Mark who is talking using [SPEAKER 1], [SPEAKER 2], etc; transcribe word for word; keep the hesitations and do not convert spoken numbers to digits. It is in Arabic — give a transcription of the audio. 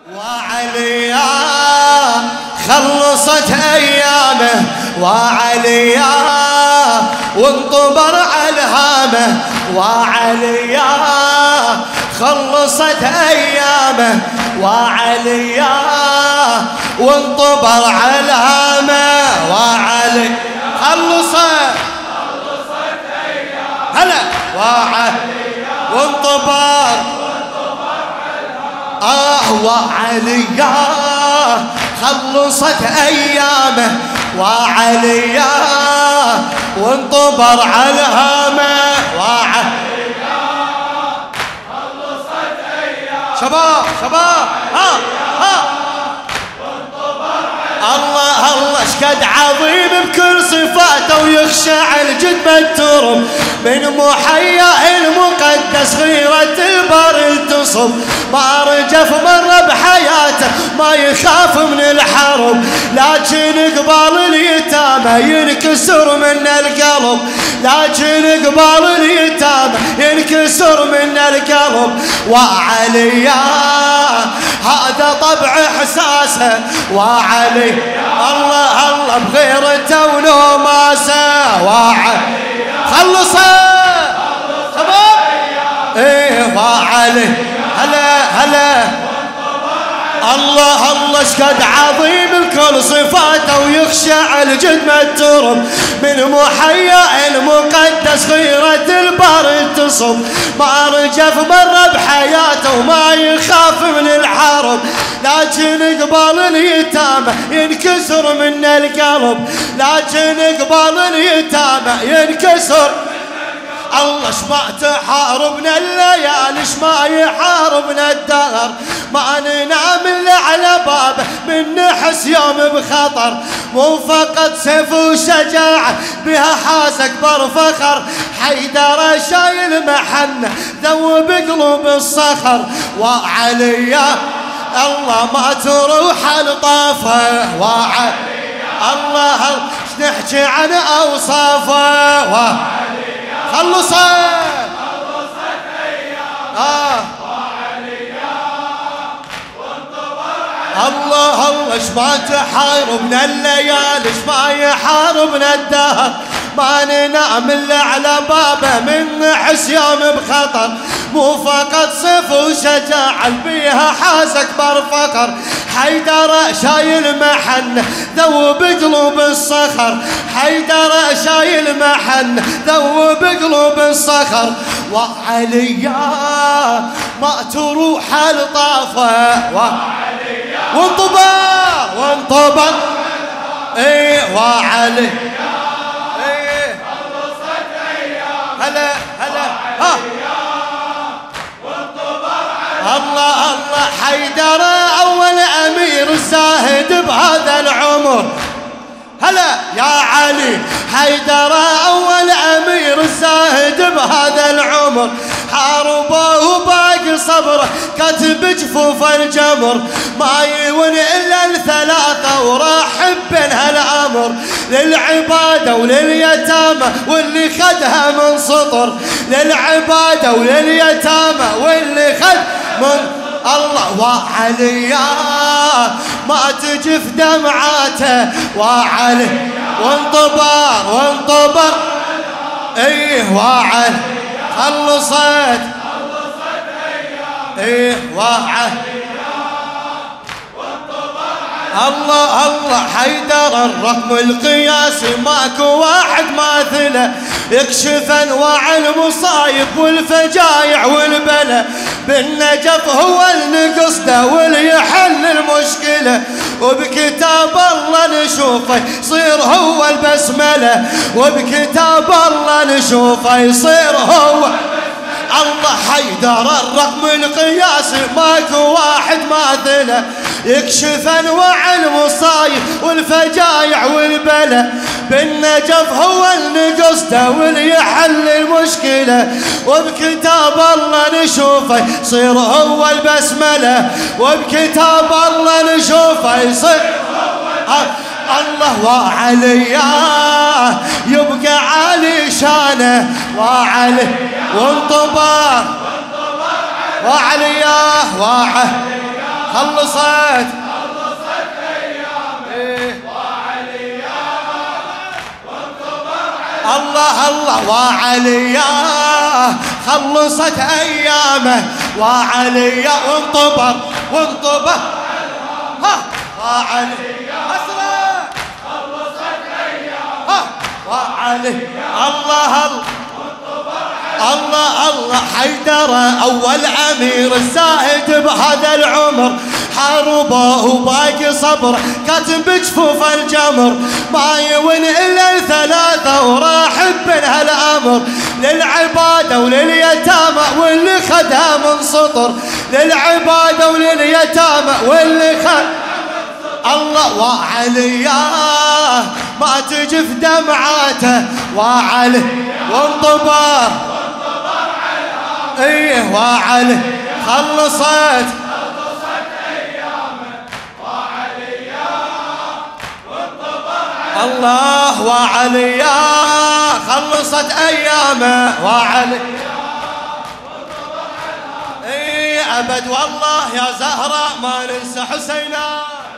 [SPEAKER 1] وعليا خلصت ايامه وعليا وانطبر على هامه وعليا خلصت ايامه وعليا وانطبر على هامه وعلي خلصت خلصت ايامه هلا وعليا وانطبر آه وعليا خلصت أيامه وعليا وانطبر على هامه وعليا خلصت أيامه شباب شباب ها ها الله الله اشكد عظيم بكل صفاته ويخشع الجد بالترب من محيا المقدس غيرة البر التصب ما رجف مر بحياته ما يخاف من الحرب لكن قبال اليتامى ينكسر من القلب لكن قبال اليتامى ينكسر من القلب وعليا هذا طبع احساسه وعلي الله الله بغيرته ونوماسه وعلي خلصه شباب ايه وعلي هلا هلا الله الله اشكد عظيم بكل صفاته ويخشع الجد ما الترب من محيا المقدس غيرة البر تصب ما رجف مر بحياته وما يخاف من الحرب لكن قبال اليتامى ينكسر من القلب لكن قبال اليتامى ينكسر الله شما تحاربنا الليالي شما يحاربنا الدهر ما ننام الا على بابه من نحس يوم بخطر مو فقط سيف وشجاعه بها حاز اكبر فخر حيدر شايل محنه ذوب قلوب الصخر وعليا الله ما تروح الطافه وعليا الله نحكي عن اوصافه وعليا خلصت خلصت ايام آه. وعليا وانطبر الله الله ايش ما تحاربنا الليالي ايش ما يحاربنا الدهر ما ننام الا على بابه من نحس يوم بخطر مو فقط صف وشجاعة بيها حاز اكبر فقر حيدر شايل محنه ذوب قلوب الصخر حيدر شايل محنه ذوب قلوب الصخر وعليا ما تروح الطافه وعليا وانطبر وانطبر ايه وعلي ايه خلصت ايام هلا هلا ها الله الله حيدر أول أمير الزاهد بهذا العمر هلا يا علي حيدر أول أمير الزاهد بهذا العمر حاربه وباقي صبره كتب جفوف الجمر ما يون إلا الثلاثة وراح بين هالأمر للعبادة ولليتامى واللي خدها من سطر للعبادة ولليتامى واللي خد من الله وعليا ما تجف دمعاته وعلي وانطبر وانطبر ايه وعلي خلصت ايه وعلي الله الله حيدر الرقم القياسي ماكو واحد ماثله يكشف انواع المصايب والفجايع والبلا بالنجف هو اللي قصده واللي يحل المشكله وبكتاب الله نشوفه يصير هو البسمله وبكتاب الله نشوفه يصير هو الله حيدر الرقم القياسي ماكو واحد ماثله يكشف انواع المصايب والفجايع والبلا بالنجف هو اللي قصده واللي يحل المشكله وبكتاب الله نشوفه يصير هو البسمله وبكتاب الله نشوفه يصير هو الله وعليا يبقى علي شانه وعلي وانطبر وعليا وعلي خلصت
[SPEAKER 2] خلصت أيامه
[SPEAKER 1] إيه.
[SPEAKER 2] وعلياه وانتظر
[SPEAKER 1] الله الله وعلياه خلصت أيامه وعلياه وانطبر وانطبر ها وعلياه أسرع
[SPEAKER 2] خلصت أيامه
[SPEAKER 1] ها وعلي الله الله الله الله حيدر أول أمير الزاهد بهذا العمر حاربه وباقي صبر كاتم بجفوف الجمر ما يون إلا الثلاثة وراح بنها الأمر للعبادة ولليتامى واللي خدها من سطر للعبادة ولليتامى واللي خد الله وعلياه ما تجف دمعاته وعلي وانطبر ايه وعلي خلصت
[SPEAKER 2] خلصت أيامه وعلياه وانتظر
[SPEAKER 1] الله وعلياه خلصت ايامه وعلي ايه ابد والله يا زهراء ما ننسى حسينا